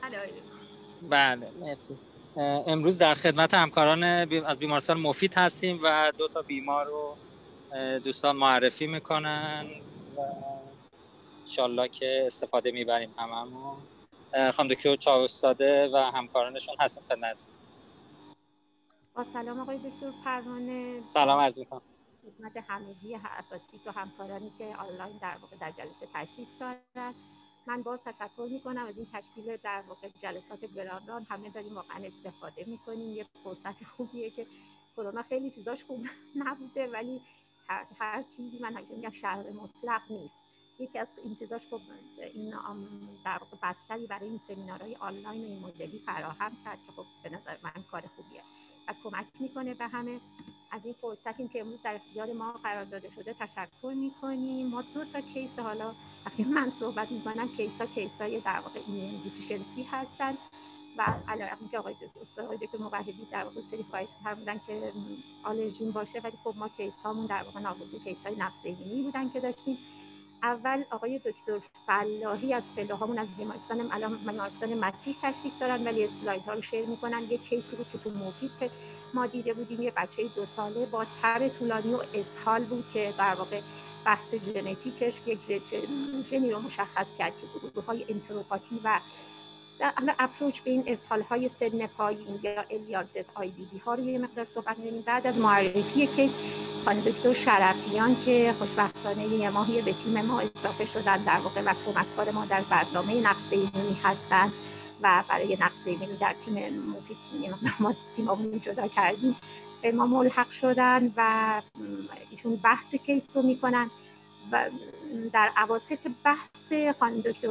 بله مرسی. امروز در خدمت همکاران از بیمارستان مفید هستیم و 2 تا بیمار رو دوستان معرفی میکنن و انشالله که استفاده میبریم هممون. خانم دکتر چاوستاده و همکارانشون هستیم خدمتتون. با سلام آقای دکتر پروانه. سلام عرض میکنم خدمت همگی اساتید و همکارانی که آنلاین در واقع در جلسه تشریف دارند. من باز تشکر میکنم از این تشکیل در واقع جلسات گرانبار. همه داریم واقعا استفاده میکنیم. یه فرصت خوبیه که کرونا خیلی چیزاش خوب نبوده، ولی هر چیزی من همیشه میگم شرط مطلق نیست. یکی از این چیزاش خب این در واقع بستری برای این سمینارهای آنلاین و این مدلی فراهم کرد که خب به نظر من کار خوبیه و کمک میکنه به همه. از این فرصتی که امروز در اختیار ما قرار داده شده تشکر میکنیم. ما 2 تا کیس، حالا وقتی من صحبت میکنم کیسای در واقع ایمیون دیفیشنسی هستن و علاوه که آقای دکتر موحدی در واقع سری خواهش فرمودن که آلرژین باشه، ولی خب ما کیسامون در واقع ناگزیر کیسای نقص ایمنی بودن که داشتیم. اول آقای دکتر فلاحی از فلوهامون از بیمارستان مسیح تشریف دارن، ولی اسلایدها رو شیر میکنن. یک کیسی بود که تو مفید که ما دیده بودیم، یه بچه 2 ساله با تب طولانی و اسهال بود که در واقع بحث ژنتیکش یک ژنی رو مشخص کرد که گروه‌های انتروپاتی و در اپروچ به این اسهال‌های سن پایین یا الیازد آی بی دی ها رو یه مقدار صحبت می‌کنیم. بعد از معرفی کیس خانم دکتر شرفیان که خوشبختانه یه ماهی به تیم ما اضافه شدن در واقع و کمک‌کار ما در برنامه نقص ایمنی هستن و برای نقص ایمنی در تیم مفید ما تیممون جدا کردیم به ما ملحق شدن و ایشون بحث کیس رو می‌کنن. و در اواسط بحث خانم دکتر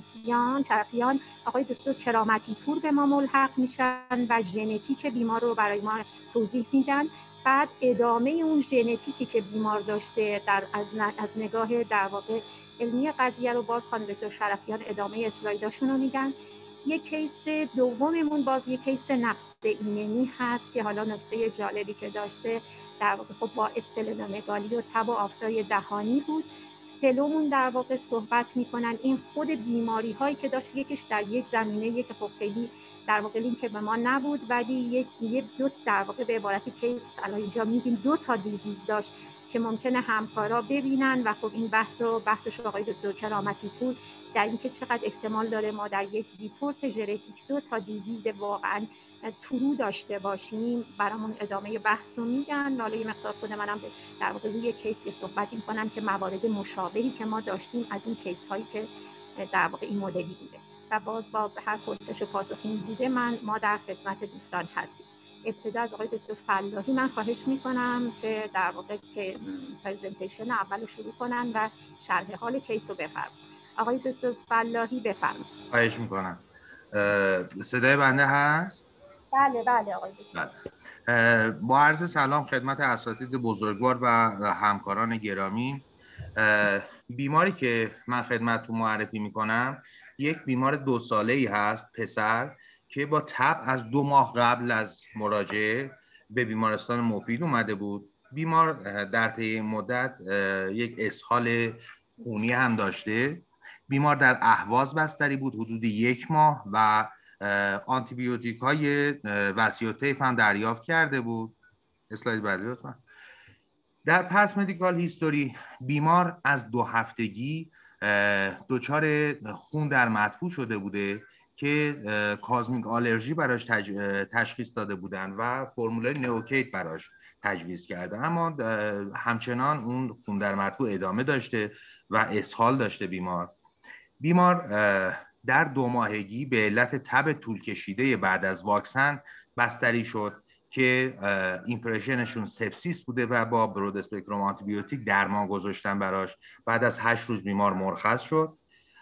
شرفیان آقای دکتر کرامتی پور به ما ملحق میشن و ژنتیک بیمار رو برای ما توضیح میدن. بعد ادامه اون ژنتیکی که بیمار داشته از نگاه در واقع علمی قضیه رو باز خانم دکتر شرفیان ادامه اسلایداشون رو میگن. یک کیس دوممون باز یک کیس نقص ایمنی هست که حالا نکته جالبی که داشته در واقع خب با اسپلنومگالی و تب و آفتای دهانی بود. پلومون در واقع صحبت میکنن این خود بیماری هایی که داشت، یکیش در یک زمینه که خب خیلی در واقع لینک به ما نبود، ولی دو در واقع به عبارت کیس الان اینجا میگیم 2 تا دیزیز داشت که ممکنه همکارا ببینن و خب این بحثش آقای دکتر کرامتی پور در اینکه چقدر احتمال داره ما در یک ریپورت ژنتیک 2 تا دیزیز واقعا ترو داشته باشیم. برامون ادامه بحث رو میگن. حالا یه مقدار خود منم در واقع روی کیس صحبتی میکنم که موارد مشابهی که ما داشتیم از این کیس هایی که در واقع این مدلی بوده و باز با هر پرسش و پاسخی بوده ما در خدمت دوستان هستیم. ابتدا از آقای دکتر فلاحی من خواهش میکنم که در واقع که پرزنتیشن اول شروع کنن و شرح حال کیس رو بفرمایید. آقای دکتر فلاحی بفرمایید. خواهش میکنم. صدای بنده هست؟ بله آقای دکتر. با عرض سلام خدمت اساتید بزرگوار و همکاران گرامی. بیماری که من خدمتتون معرفی میکنم یک بیمار 2 ساله‌ای هست، پسر، که با تب از 2 ماه قبل از مراجعه به بیمارستان مفید اومده بود. بیمار در طی مدت یک اسهال خونی هم داشته. بیمار در اهواز بستری بود حدود 1 ماه و آنتیبیوتیک های وسیوتیف هم دریافت کرده بود. اسلاید بعدی لطفا. در پس مدیکال هیستوری بیمار از 2 هفتگی دچار خون در مدفوع شده بوده که کازمیک آلرژی براش تشخیص داده بودن و فرمول نئوکیت براش تجویز کرده، اما همچنان اون خون در مدفوع ادامه داشته و اسهال داشته. بیمار در 2 ماهگی به علت تب طول کشیده بعد از واکسن بستری شد که ایمپرشنشون سپسیس بوده و با برود اسپکتروم آنتیبیوتیک درمان گذاشتن براش. بعد از 8 روز بیمار مرخص شد.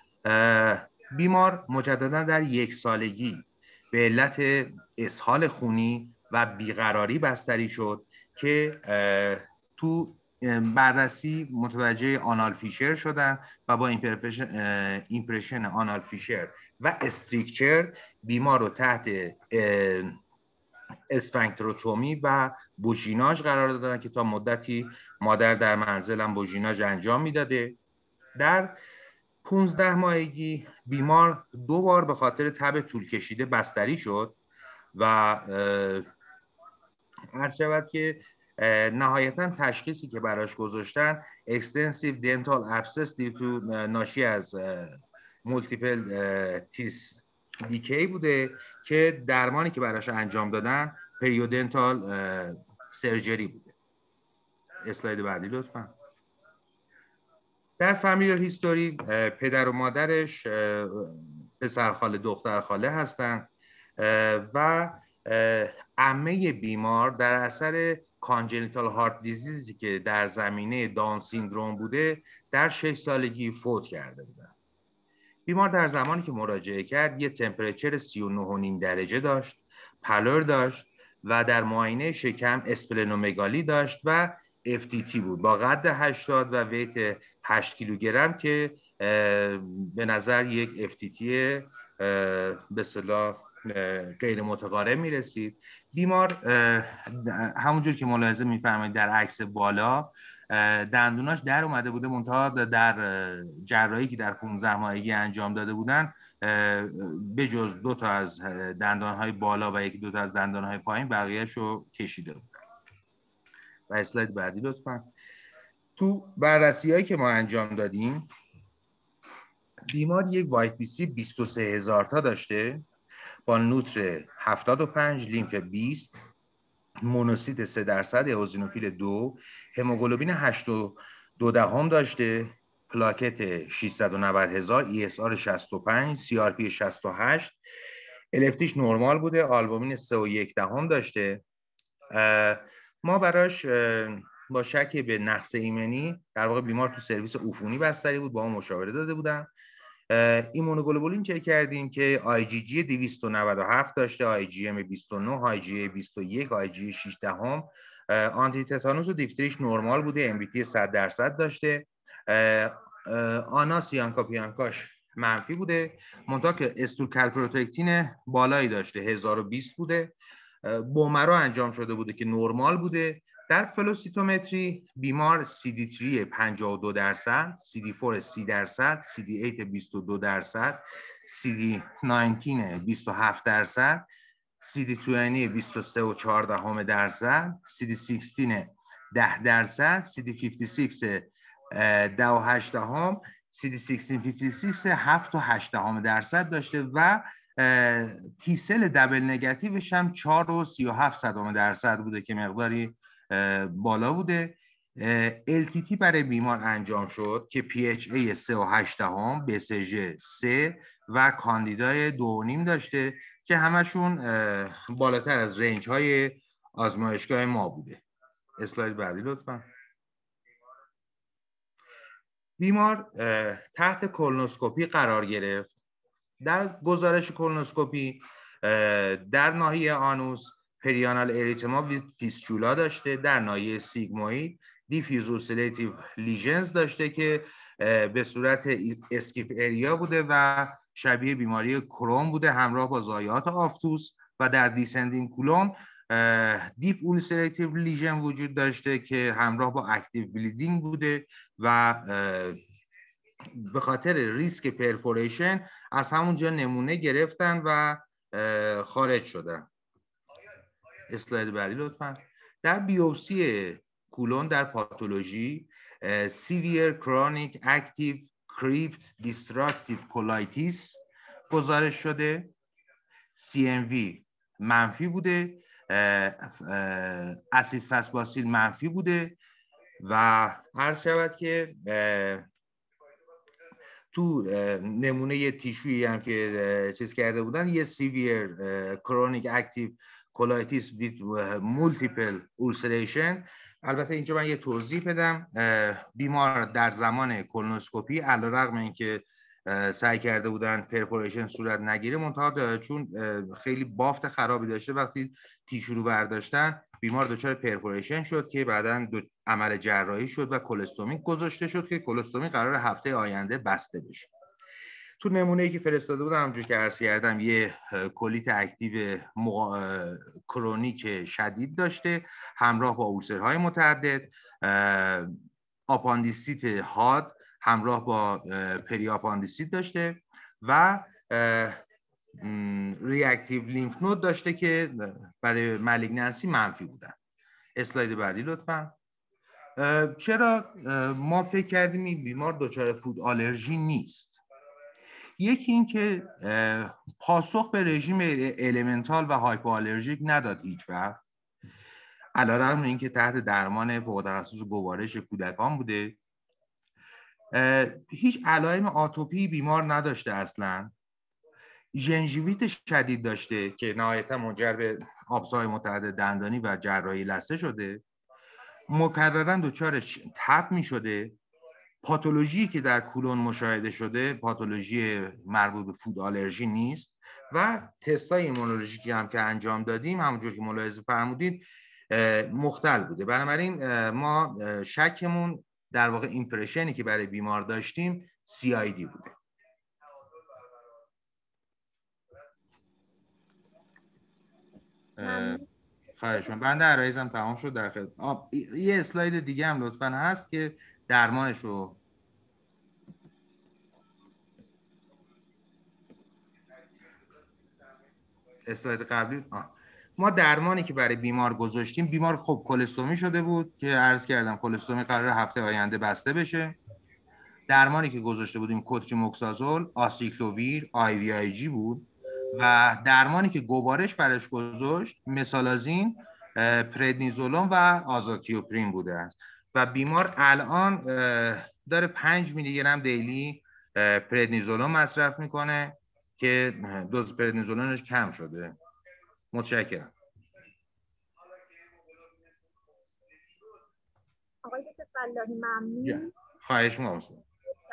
بیمار مجددا در 1 سالگی به علت اسهال خونی و بیقراری بستری شد که تو بررسی متوجه آنال فیشر شدن و با ایمپرشن آنال فیشر و استریکچر بیمار رو تحت اسفنکتروتومی و بوژیناژ قرار دادن که تا مدتی مادر در منزل هم بوژیناژ انجام میداده. در 15 ماهگی بیمار 2 بار به خاطر تب طول کشیده بستری شد و عرض شود که نهایتا تشخیصی که براش گذاشتن extensive dental abscess due to ناشی از multiple teeth decay بوده که درمانی که براش انجام دادن periodontal surgery بوده. اسلاید بعدی لطفا. در فامیلیال هیستوری پدر و مادرش پسرخاله دخترخاله هستن و عمه بیمار در اثر کانجنیتال هارت دیزیزی که در زمینه داون سیندروم بوده در 6 سالگی فوت کرده بودن. بیمار در زمانی که مراجعه کرد یه تمپرچر 39.5 درجه داشت، پالور داشت و در معاینه شکم اسپلنومگالی داشت و FTT بود با قد 80 و ویت 8 کیلوگرم که به نظر یک FTT به اصطلاح غیر متقارب می رسید. بیمار همونجور که ملاحظه می‌فرمایید در عکس بالا دندوناش در اومده بوده، منتها در جراحی که در 15 ماهگی انجام داده بودن به جز 2 تا از دندانهای بالا و 1-2 تا از دندانهای پایین بقیه‌اش رو کشیده بودن. و اسلاید بعدی لطفا. تو بررسی‌هایی که ما انجام دادیم بیمار یک وایت بی سی 23,000 تا داشته با نوتر 75، لیمف 20، مونوسیت 3%، اوزینوفیل 2، هموگلوبین 8.2 داشته، پلاکت 690,000، ESR 65، CRP 68، LFTش نرمال بوده، آلبومین 3.1 داشته. ما براش با شک به نقص ایمنی در واقع بیمار تو سرویس عفونی بستری بود، با ما مشاوره داده بودن. ایمونوگلوبولین چک کردیم که IgG 297 داشته، IgM 29، IgA 21، IgA 6، آنتی تتانوس و دیفتریش نرمال بوده، MBT 100% داشته، آنا سیانکاپیانکاش منفی بوده، منتها که استول کالپروتکتین بالایی داشته 1020 بوده، بومرو انجام شده بوده که نرمال بوده. در فلوسیتومتری بیمار CD3 52%، CD4 30%، CD8 22%، CD19 27%، CD20 23.4%، CD16 10%، CD56 10.8%، CD16-56 7.8% داشته و تی سل دبل نگاتیوش هم 4.37% بوده که مقداری بالا بوده. LTT برای بیمار انجام شد که PHA 3.8، BCG 3 و کاندیدای 2.5 داشته که همشون بالاتر از رنج های آزمایشگاه ما بوده. اسلاید بعدی لطفا. بیمار تحت کولونوسکوپی قرار گرفت. در گزارش کولونوسکوپی در ناحیه آنوس پریانال اریتما فیستولا داشته، در ناحیه سیگموید دیفیوز اولسراتیو لیژنز داشته که به صورت اسکیپ اریا بوده و شبیه بیماری کروم بوده همراه با ضایعات آفتوس و در دیسندینگ کولون دیپ اولسراتیو لیژن وجود داشته که همراه با اکتیو بلیدینگ بوده و به خاطر ریسک پرفوریشن از همونجا نمونه گرفتن و خارج شدن. اسلاید بعدی لطفا. در بیوپسی کولون در پاتولوژی سیویر کرونیک اکتیو کریپت دیستراکتیو کولایتیس گزارش شده، CMV منفی بوده، اسید فسباسیل منفی بوده و عرض شود که تو نمونه تیشویی هم که چیز کرده بودن یه سیویر کرونیک اکتیو کولایتیس ویت مولتیپل اولسریشن. البته اینجا من یه توضیح بدم. بیمار در زمان کولونوسکوپی علیرغم اینکه سعی کرده بودن پرفوریشن صورت نگیره، منتها چون خیلی بافت خرابی داشته وقتی تیشو رو برداشتن بیمار دچار پرفوریشن شد که بعداً عمل جراحی شد و کولستومی گذاشته شد که کولستومی قرار هفته آینده بسته بشه. تو نمونه‌ای که فرستاده بودم همونجوری که عرض کردم یه کولیت اکتیو کرونیک شدید داشته همراه با اولسرهای متعدد، آپاندیسیت حاد همراه با پریاپاندیسیت داشته و ریاکتیو لیمف نود داشته که برای مالیگننسی منفی بودن. اسلاید بعدی لطفا. چرا ما فکر کردیم این بیمار دچار فود آلرژی نیست؟ یکی این که پاسخ به رژیم الیمنتال و هایپوآلرژیک نداد هیچ وقت، علیرغم اینکه تحت درمان فوق تخصص گوارش کودکان بوده. هیچ علائم آتوپی بیمار نداشته اصلا. ژنژیویت شدید داشته که نهایتا منجر به آبسه‌های متعدد دندانی و جراحی لثه شده. مکرراً دچار تب می شده. پاتولوژی که در کولون مشاهده شده پاتولوژی مربوط به فود آلرژی نیست و تستای ایمونولوژیکی هم که انجام دادیم همونجور که ملاحظه فرمودید مختل بوده. بنابراین ما شکمون در واقع ایمپرشنی که برای بیمار داشتیم CID بوده. خواهشون بنده عرایزم تمام شد. در خدمت. یه اسلاید دیگه هم لطفاً هست که درمانش رو اسلاید قبلی. ما درمانی که برای بیمار گذاشتیم، بیمار خب کلستومی شده بود که عرض کردم کلستومی قرار هفته آینده بسته بشه. درمانی که گذاشته بودیم کوتریموکسازول، آسیکلوویر، IVIG بود و درمانی که گوارش برش گذاشت مسالازین، پردنیزولون و آزاتیوپرین بوده است و بیمار الان داره 5 میلی گرم دیلی پردنیزولون مصرف میکنه که دوز پردنیزولونش کم شده. متشکرم. آقای دکتر فلاحی ممنون. خواهش می‌کنم.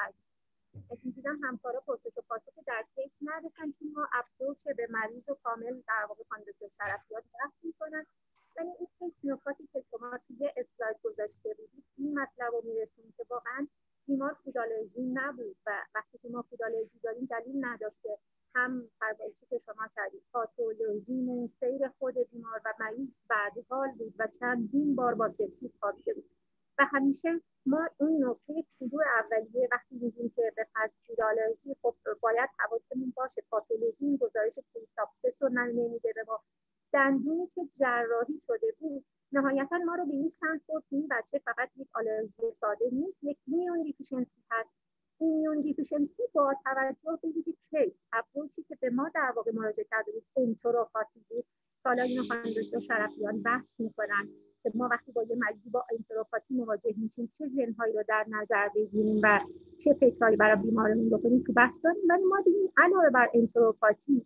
دیدم همکارا پرسش و پاسخ در کیس نداشتن که ما اپروچ به مریض و کامل در واقع خانم دکتر شرفیات بحث می‌کنن. ولی این کیس نکاتی که شما توی اسلاید گذاشته بودید این مطلب رو می‌رسونید که واقعا بیمار فود آلرژی نبود و وقتی که ما فود آلرژی داریم دلیل نداشت که هم پرورشی که شما کردید پاتولوژی سیر خود بیمار و مریض بعدحال بود و چندین بار با سپسیس خوابیده بود و همیشه ما اون نقطه شروع اولیه وقتی میگیم که به فرض فود آلرژی خب باید حواسمون باشه پاتولوژی این گزارش پریتاپسس رو نمیده به ما. دندونی که جراحی شده بود نهایتا ما رو به این سمت برد که این بچه فقط یک آلرژی ساده نیست، یک ایمیون دیفیشنسی هست. ایمیون دیفیشنسی با توجه به یک کیس اپروچی که به ما در واقع مراجعه کرده بود انتروپاتی بود. حالا اینو خانم دکتر شرفیان بحث میکنن که ما وقتی با یه مریضی با انتروپاتی مواجه میشیم چه ژن‌هایی رو در نظر بگیریم و چه فکرایی برای بیمارمون بکنیم تو بحث داریم. ولی ما دیدیم علاوه بر انتروپاتی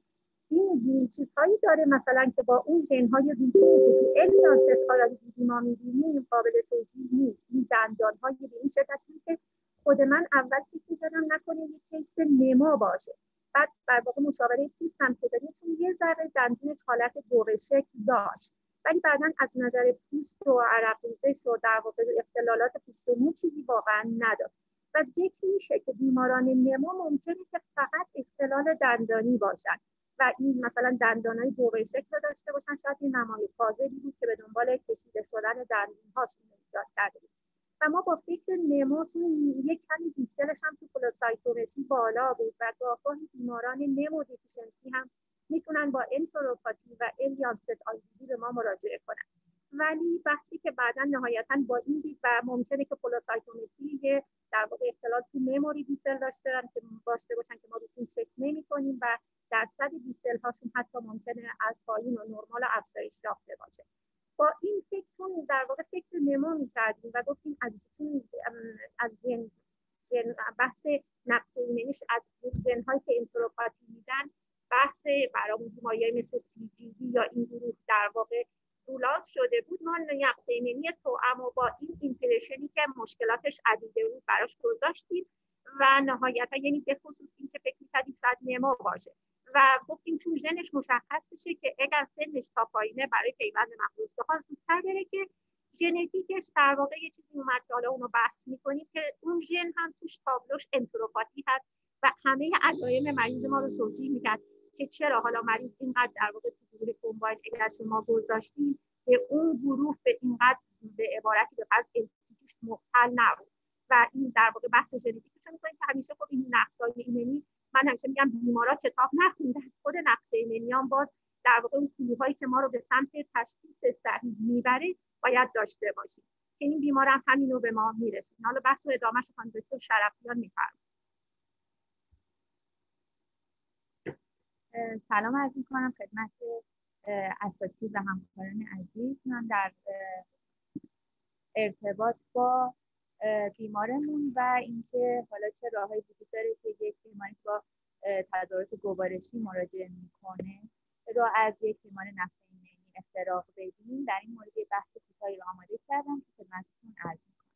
این چیزهایی داره مثلا که با اون ژن‌های روتینی که تو الیانسفالوپاتی ما می‌بینیم قابل توجیه نیست. این دندان‌های به این شکلی که خود من اول فکر می‌کردم نکنه یک کیس نما باشه. بعد در واقع مشاوره پوست هم که داریم چون یه ذره دندونش حالت دوره شکل داشت ولی بعداً از نظر پوست و عرق‌ریزش و در واقع اختلالات پوست و مو چیزی واقعاً نداشت. و ذکر میشه که بیماران نما ممکنه که فقط اختلال دندانی باشن و این مثلا دندانای دوره شکل داشته باشن، شاید این نمای فاضلی بود که به دنبال کشیده شدن دندون‌هاشون ایجاد کرده بود. و ما با فکر نمو تو یک کمی دیستلش هم تو فلوسایتومتری بالا بود و گاهی بیماران نمو دیفیشنسی هم میتونن با انتروپاتی و الیانست آیدی به ما مراجعه کنن. ولی بحثی که بعدا نهایتا با این دید و ممکنه که فلوسایتومتری در واقع اختلال تو مموری دیسل داشته باشن که ما روتین چک نمی‌کنیم و درصد دیسل هاشون حتی ممکنه از پایین و نرمال و افزایش یافته باشه. با این فکرتون در واقع فکر نمو می‌کردیم و گفتیم از بحث نقص ایمنیش از ژن‌هایی که انتروپاتی میدن بحث برامون بیماری‌های مثل CGD یا این گروه در واقع رولات شده بود. ما نقص ایمنی توأم و با این ایمپرشنی که مشکلاتش عدیده بود براش گذاشتیم و نهایتا یعنی به خصوص این که فکر می‌کردیم شاید نما باشه و گفتیم چون ژنش مشخص بشه که اگر سنش تا پایینه برای پیوند مغز استخوان زودتر بره که ژنتیکش در واقع یه چیزی اومد که حالا اونو بحث می‌کنیم که اون ژن هم توش تابلوش انتروپاتی هست و همه علائم مریض ما رو توجیه می‌کرد که چرا حالا مریض اینقدر در واقع تو گروه کمباین اگرچه ما گذاشتیم به اون گروه به اینقدر به عبارتی به فرض انتیتیش مختل نبود و این در واقع بحث ژنتیکش می‌کنیم که همیشه خب این نقص‌های ایمنی، من همیشه میگم بیمارا کتاب نخوندن، خود نقص ایمنی هم باز در واقع اون کلوهایی که ما رو به سمت تشخیص صحیح میبره باید داشته باشیم که این بیمار هم همینو به ما میرسونه. حالا بحث و ادامهش خانم دکتر شرفیان می‌فرمایند. سلام عرض می‌کنم خدمت اساتید و همکاران عزیز. من در ارتباط با بیمارمون و اینکه حالا چه راههایی وجود داره که یک بیماری با تظاهرات گوارشی مراجعه میکنه رو از یک بیمار نقص ایمنی افتراق بدیم، در این مورد بحث کوتاهی رو آماده کردم که خدمتتون عرض میکنم.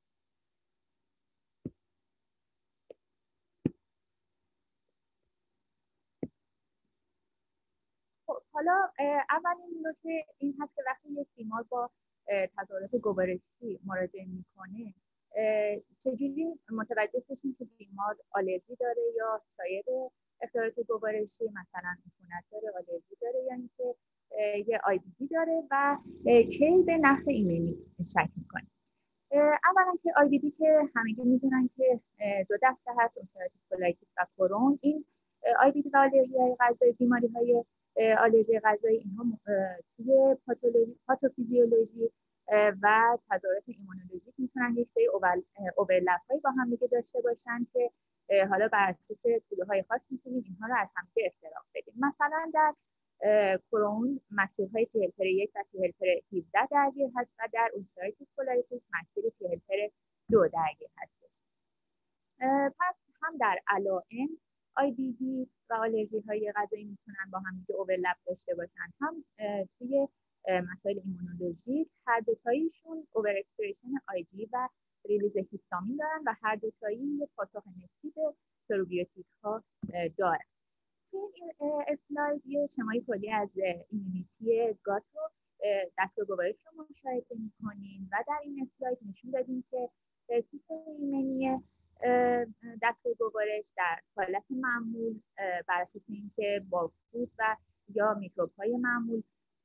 خب حالا اولین نکته این هست که وقتی یک بیمار با تظاهرات گوارشی مراجعه میکنه چجوری متوجه بشیم که بیمار آلرژی داره یا سایر اختلالات گوارشی، مثلا عفونت داره، آلرژی داره، یا اینکه یه آیبیدی داره و کی به نقص ایمنی شک میکنه. اولا که آیبیدی که همگی میدونن که دو دسته هست، اولتراتیو کولایتیس و کرون. این آیبیدی و آلرژی های غذایی، بیماری های آلرژی غذایی، اینها توی پاتوفیزیولوژی و تظاهرات ایمونولوژیک میتونن یک سری اوورلپ هایی با هم دیگه داشته باشن که حالا بر اساس کلوهای خاص میتونیم اینها رو از هم افتراق بدیم. مثلا در کرون مسیرهای تی هلپر 1 و تی هلپر 17 درگیر هست و در اولتراتیو کولایتیس مسیر تی هلپر 2 درگیر هست. پس هم در علائم آیبیدی و آلرژی های غذایی میتونن با هم دیگه اوورلپ داشته باشن، هم توی مسائل ایمونولوژیک هر دوتاییشون اوور اکسپرشن آی جی و ریلیز هیستامین دارن و هر دوتایی یه پاسخ نسبی به پروبیوتیک ها دارن. توی این اسلاید یه شمای کلی از ایمونیتی گات رو دستگاه گوارش رو مشاهده می‌کنیم و در این اسلاید نشون دادیم که سیستم ایمنی دستگاه گوارش در حالت معمول بر اساس اینکه با فود و یا میکروب‌های معمول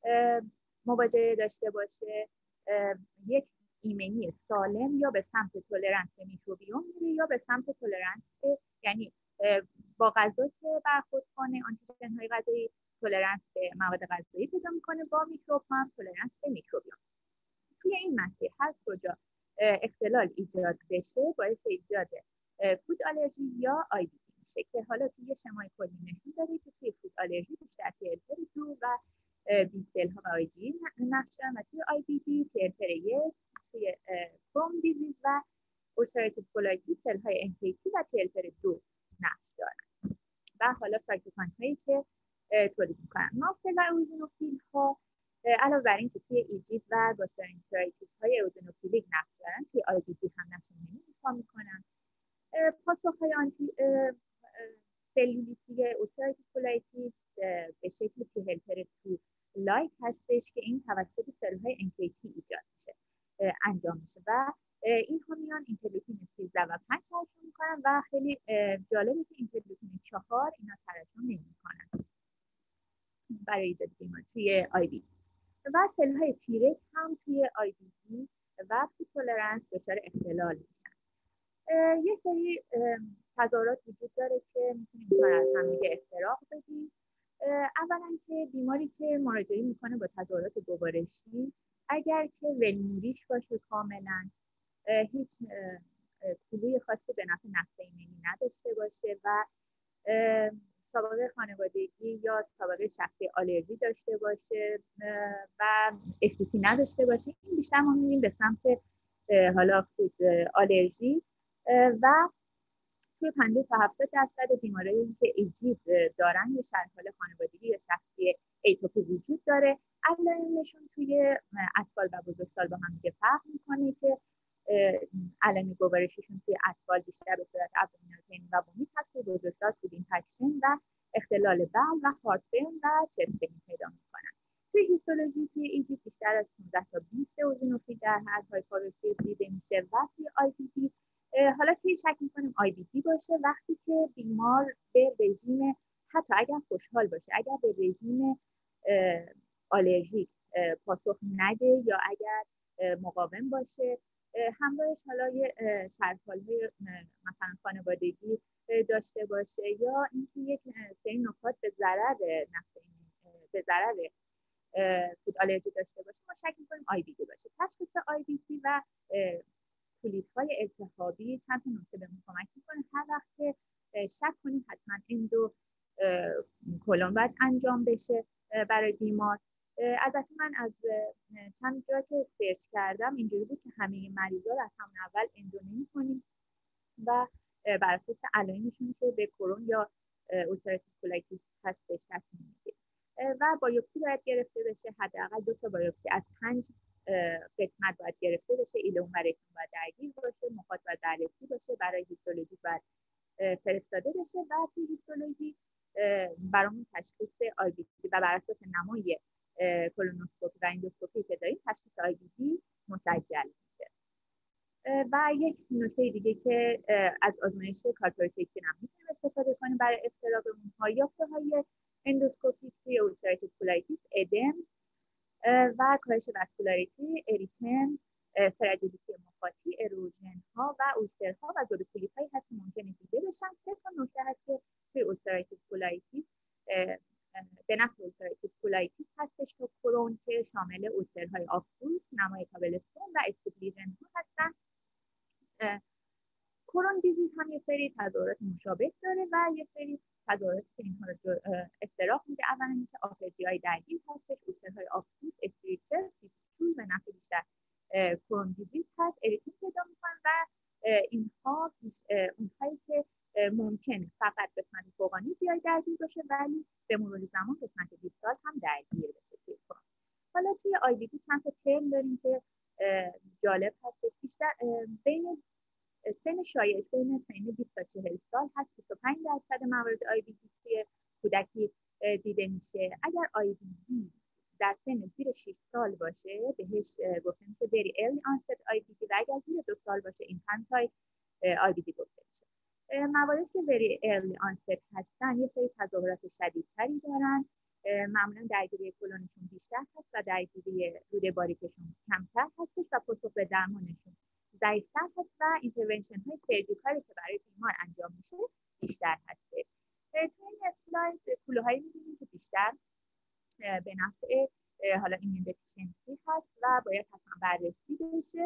مواجهه داشته باشه یک ایمنی سالم یا به سمت تولرانس به میکروبیوم میره یا به سمت تولرانس به، یعنی با غذا که برخورد کنه آنتیژن های غذایی تولرانس به مواد غذایی پیدا میکنه، با میکروب هم تولرانس به میکروبیوم. توی این مسیر هر کجا اختلال ایجاد بشه باعث ایجاد فود آلرژی یا آیبیدی میشه که حالا توی شمای کلی نشون داده که توی فود آلرژی بیشتر تی هلپر 2 و بی سل ها و آی جی نقش دارن و توی آیبیدی تی هلپر 1 توی کروم دیزیز و اولتراتیو کولایتیس سل های انکیتی و تی هلپر 2 نقش دارن و حالا سایتوکاین هایی که تولید میکنن. ماست و اوزینوفیل ها علاوه بر این که توی ایجیت و گاسترونترایتیس های اوزینوفیلیک نقش دارن، توی آیبیدی هم نقش مهمی ایفا میکنن. پاسخ های آنتی سلولیتی اولتراتیو کولایتیس به شکل تی هلپر 2 لایک هستش که این توسط سل های انکیتی ایجاد میشه، انجام میشه و اینها میان اینترلوکین 13 و 5 ترشح میکنن و خیلی جالبه که اینترلوکین 4 اینا ترشح نمیکنن برای ایجاد بیماری توی آی بی و سل های تیرک هم توی آی بی دی و فود تولرانس دچار اختلال میشن. یه سری تظاهرات وجود داره که میتونیم اینها از هم دیگه افتراق بدیم. اولا که بیماری که مراجعه میکنه با تظاهرات گوارشی اگر که ولنوریش باشه کاملا، هیچ کلوی خاصی به نفع نقص ایمنی نداشته باشه و سابقه خانوادگی یا سابقه شخصی آلرژی داشته باشه و افتیتی نداشته باشه، این بیشتر ما می‌بینیم به سمت حالا فود آلرژی و توی 50 تا 70% بیماریایی که ایجید دارن یه حال خانوادگی یا شخصی ایتوپی وجود داره. علائمشون توی اطفال و بزرگسال با هم دیگه فرق میکنه که علائم گوارششون توی اطفال بیشتر به صورت ابدومینال پین و وومیت هست که بزرگسال فود اینفکشن و اختلال بلع و هارتبرن و چست پین پیدا میکنن. توی هیستولوژی توی ایجید بیشتر از 15 تا 20 اوزینوفیل در حد های پاروفیل دیده میشه و توی آیبیدی حالا که شک میکنیم آیبیدی باشه وقتی که بیمار به رژیم، حتی اگر خوشحال باشه، اگر به رژیم آلرژیک پاسخ نده یا اگر مقاوم باشه همراهش حالا یه شرح‌های مثلا خانوادگی داشته باشه یا اینکه یک سری نکات به ضرر به ضرر فود آلرژی داشته باشه، ما شک می‌کنیم IBD باشه. تشخیص IBD و پولیت‌های التهابی چند تا نکته بهمون کمک می‌کنه. هر وقت که شک کنیم حتما اندو کلون باید انجام بشه برای بیمار. البته من از چند جا که سرچ کردم اینجوری بود که همه مریضا رو از همون اول اندو نمی‌کنیم و بر اساس علائمشون که به کرون یا اولسراتیو کولایتیس هستش تصمیم می‌گیریم و بایوپسی باید گرفته بشه. حداقل 2 تا بایوپسی از 5 قسمت باید گرفته بشه. ایلوم و رکتوم باید درگیر باشه، مخاط باید بررسی باشه، برای هیستولوژی باید فرستاده بشه و توی هیستولوژی برامون تشخیص IBD و بر اساس نمای کولونوسکوپی و اندوسکوپی که داریم تشخیص IBD مسجل میشه. و یک نکته دیگه که از آزمایش کارپوریتکتین هم میتونیم استفاده کنیم برای افتراقمون ها یافته‌های اندوسکوپیک توی اولسراتیو کولایتیس، ادم و کاهش واسکولاریتی، اریتم، فراجیلیتی مخاطی، اروژن ها و اولسر ها و زودوپولیپ هایی هست که ممکنه دیده بشن. 3 تا نکته هست که توی اولسراتیو کولایتیس به نفع اولسراتیو کولایتیس هستش تو کرون که شامل اولسرهای آفتوس، نمای کابلستون و استیپلیژن ها هستن. کرون دیزیز هم یه سری تظاهرات مشابه داره و یه سری تظاهراتی که اینها رو افتراق میده. اولا اینکه آفرجی‌های درگیر هستش، اولسرهای آفتوس، استریچر، فیستول به نفع بیشتر کرون دیزیز هست، اریتم پیدا میکنن و اینها اونهایی که ممکنه فقط قسمت فوقانی جی‌آی درگیر باشه ولی به مرور زمان قسمت دیستال هم درگیر بشه توی کرون. حالا توی IBD چند تا ترم داریم که جالب هستش. بیشتر بین سن شایع بین 20 تا 40 سال هست. 25% موارد IBD توی کودکی دیده میشه. اگر IBD در سن زیر 6 سال باشه بهش گفته میشه very early onset IBD و اگر زیر 2 سال باشه infantile IBD گفته میشه. مواردی که very early onset هستن یه سری تظاهرات شدیدتری دارن، معمولا درگیری کلونشون بیشتر هست و درگیری روده باریکشون کمتر هستش و پاسخ به درمانشون ضعیف‌تر هست و اینترونشن های سرجیکالی که برای بیمار انجام میشه بیشتر هستش. توی این اسلاید پولهایی می‌بینیم که بیشتر به نفع حالا ایمیون دفیشنسی هست و باید حتما بررسی بشه.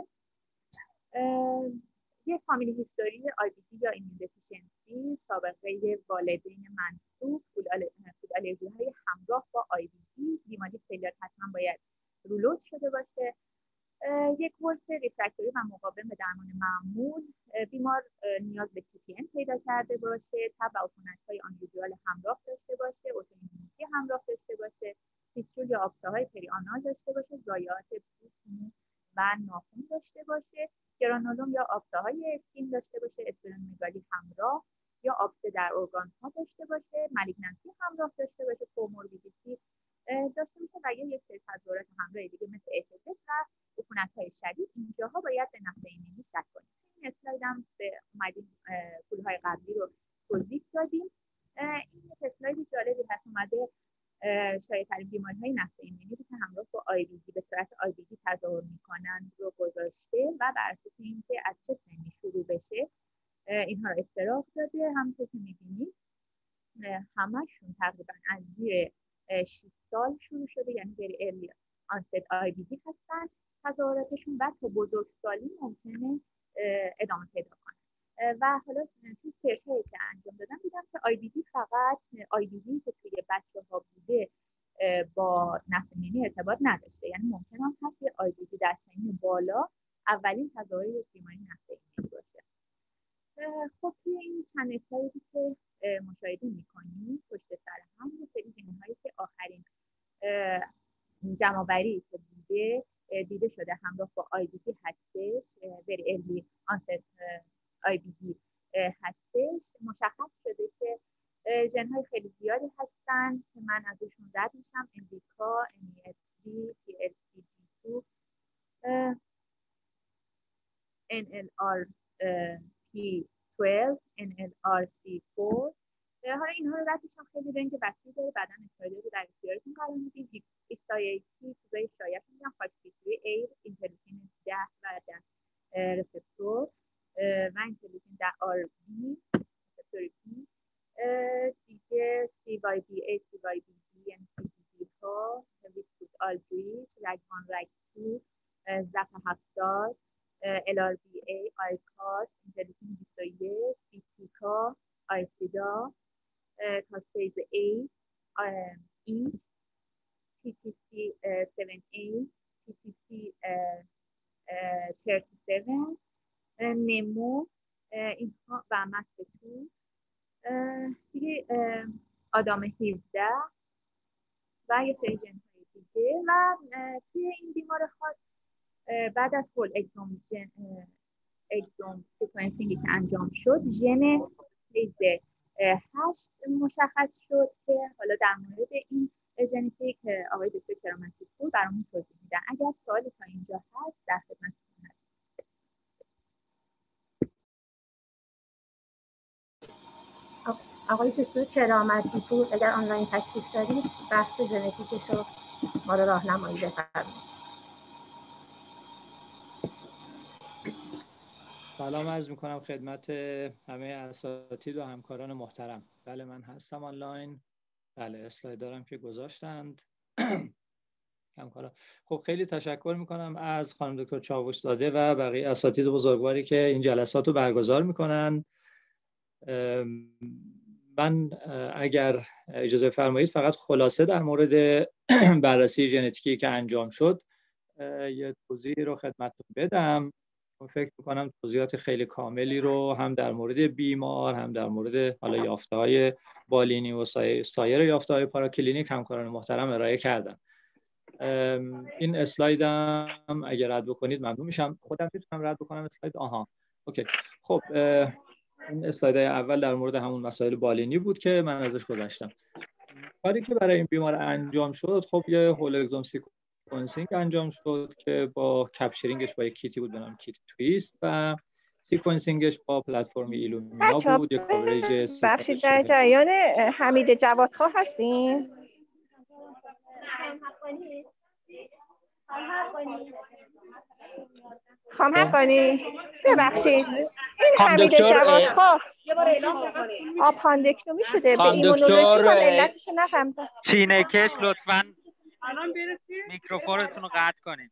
یه فامیلی هیستوری IBD یا ایمیون دفیشنسی، سابقه والدین منسوب، فود آلرژی های همراه با IBD، بیماری سلیاک حتما باید رولوت شده باشه. یک کورس ریفرکتوری و مقاوم به درمان معمول، بیمار نیاز به TPN پیدا کرده باشه، تب و عفونت‌های آنیوزوال همراه داشته باشه، اوتوایمونیتی همراه داشته باشه، فیستول یا آبسه‌های پری‌آنال داشته باشه، ضایعات پوست و ناخن داشته باشه، گرانولوم یا آبسه‌های اسکین داشته باشه، اسپلنومگالی همراه یا آبسه در ارگان‌ها داشته باشه، مالیگنانسی همراه داشته باشه، کوموربیدیتی داشته باشه و یک سری تظاهرات همراه دیگه مثل HSS و عفونت‌های شدید. اینجاها باید به نفع ایمنی شک کنیم. این اسلاید هم به اومدیم پول‌های قبلی رو توضیح دادیم. این یک اسلاید جالبی هست، اومده شایع‌ترین بیماری‌های نفع ایمنی که همراه با IBD به صورت IBD تظاهر می‌کنن رو گذاشته و بر اساس اینکه از چه سنی شروع بشه اینها رو افتراق داده. همونطور که می‌بینید همشون تقریبا از زیر 6 سال شروع شده، یعنی very early onset IBD هستن تظاهراتشون و تا بزرگسالی ممکنه ادامه پیدا کنه. و حالا توی سرچ‌هایی که انجام دادم دیدم که IBD فقط IBD که توی بچه‌ها بوده با نفع ایمنی ارتباط نداشته، یعنی ممکن هم هست یه IBD در سن بالا اولین تظاهر یک بیماری نفع ایمنی باشه. خب توی این چند اسلایدی که مشاهده می‌کنید پشت سر هم یه سری ژن‌هایی که آخرین جمع‌آوری که بوده دیده شده همراه با IBD هستش، very early onset IBD هستش. مشخص شده که ژن‌های خیلی زیادی هستن که من ازشون رد میشم: امریکا، MESD، PLCG2، NLRP12، NLRC4. حالا اینها رو رد میشم، خیلی رنج وسیعی داره، بعداً اسلایدر رو در اختیارتون قرار میدیم. ایستایکی چیزای شایع میگم، فاکسیتری ایر، اینترلوکین 10 و رسپتور و اینترلوکین در RB رسپتور B، دیگه CYB8 CYBD یعنی CBD ها، ویسکوت آلبریج، رگ1 رگ2، زپ 70، LRBA، آیکاس، اینترلوکین 21، بیتیکا، آیسیدا، کاسپیز 8، ایچ، TTC 7A، TTC 37، نمو اینها و مستو دیگه، آدام 17 و یه سری جن‌های دیگه. و توی این بیمار خاص بعد از فول اگزوم سیکونسینگی که انجام شد، ژن فیز 8 مشخص شد که حالا در مورد این ژنتیکی که آقای دکتر کرامتی پور برامون توضیح میدن. اگر سوالی تا اینجا هست در خدمتتون هست. آقای دکتر کرامتی پور اگر آنلاین تشریف دارید بحث ژنتیکش رو ما رو راهنمایی بفرمایید. سلام عرض میکنم خدمت همه اساتید و همکاران محترم. بله من هستم آنلاین. بله اسلاید دارم که گذاشتند همکاران. خب خیلی تشکر میکنم از خانم دکتر چاوش زاده و بقیه اساتید بزرگواری که این جلسات رو برگزار میکنن. من اگر اجازه فرمایید فقط خلاصه در مورد بررسی ژنتیکی که انجام شد یه توضیح رو خدمتتون بدم. فکر میکنم توضیحات خیلی کاملی رو هم در مورد بیمار، هم در مورد حالا یافته‌های بالینی و سایر یافته‌های پاراکلینیک همکاران محترم ارائه کردم. این اسلایدم اگر رد بکنید ممنون میشم. خودم میتونم رد بکنم اسلاید؟ آها اوکی. خب این اسلایدهای اول در مورد همون مسائل بالینی بود که من ازش گذشتم. کاری که برای این بیمار انجام شد، خب یه هول اگزوم سیکونسینگ انجام شد که با کپچرینگش با یک کیتی بود به نام کیت تویست و سیکونسینگش با پلتفرم ایلومینا بود. یک کاورج بخشید در جریان حمید جوادخواه هستین؟ خواهم حقانی ببخشید این حمید جوادخواه آپاندکتومی شده به ایمونولوژی و علتش نفهمیدم. چینه‌کش لطفاً میکروفونتون رو قطع کنید.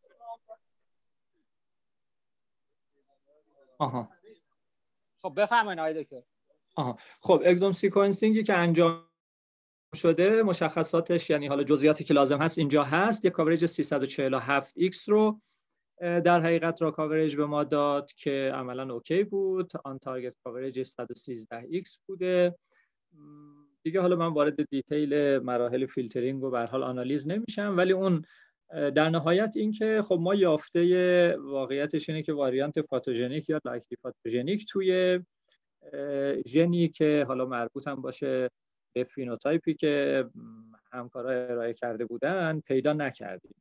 آها خب بفرمایید آقای دکتر. خب اگزوم سیکونسینگی که انجام شده مشخصاتش یعنی حالا جزئیاتی که لازم هست اینجا هست. یک کاورج 347X رو در حقیقت را کاورج به ما داد که عملا اوکی بود. آن تارگت کاورج 113X بوده. دیگه حالا من وارد دیتیل مراحل فیلترینگ و به هر حال آنالیز نمیشم، ولی اون در نهایت این که خب ما یافته واقعیتش اینه که واریانت پاتوژنیک یا لایکلی پاتوژنیک توی ژنی که حالا مربوط هم باشه به فینوتایپی که همکارا ارائه کرده بودن پیدا نکردیم.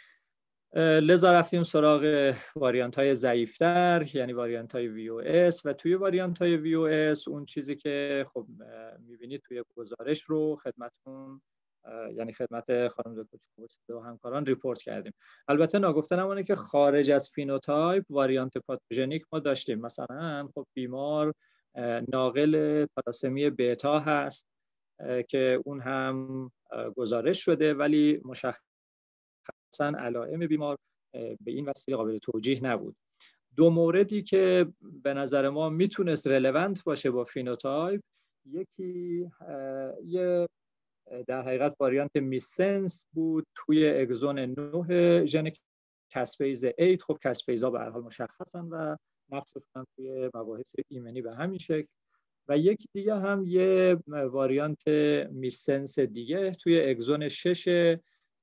لذا رفتیم سراغ واریانت های ضعیفتر یعنی واریانت های VOS و توی واریانت های VOS اون چیزی که خب میبینید توی گزارش رو خدمتتون یعنی خدمت خانم دکتر چوبوسته و همکاران ریپورت کردیم. البته ناگفته نمونه که خارج از فینوتایپ واریانت پاتوژنیک ما داشتیم. مثلا خب بیمار ناقل تالاسمی بتا هست که اون هم گزارش شده ولی مشخصاً علائم بیمار به این وسیله قابل توجیه نبود. دو موردی که به نظر ما میتونست رلوانت باشه با فینوتایپ، یکی یه در حقیقت واریانت میسنس بود توی اگزون 9 ژن کاسپیز 8. خب کاسپیزها به هر حال مشخصن و نقششون توی مباحث ایمنی به همین شکل. و یک دیگه هم یه واریانت میسنس دیگه توی اگزون 6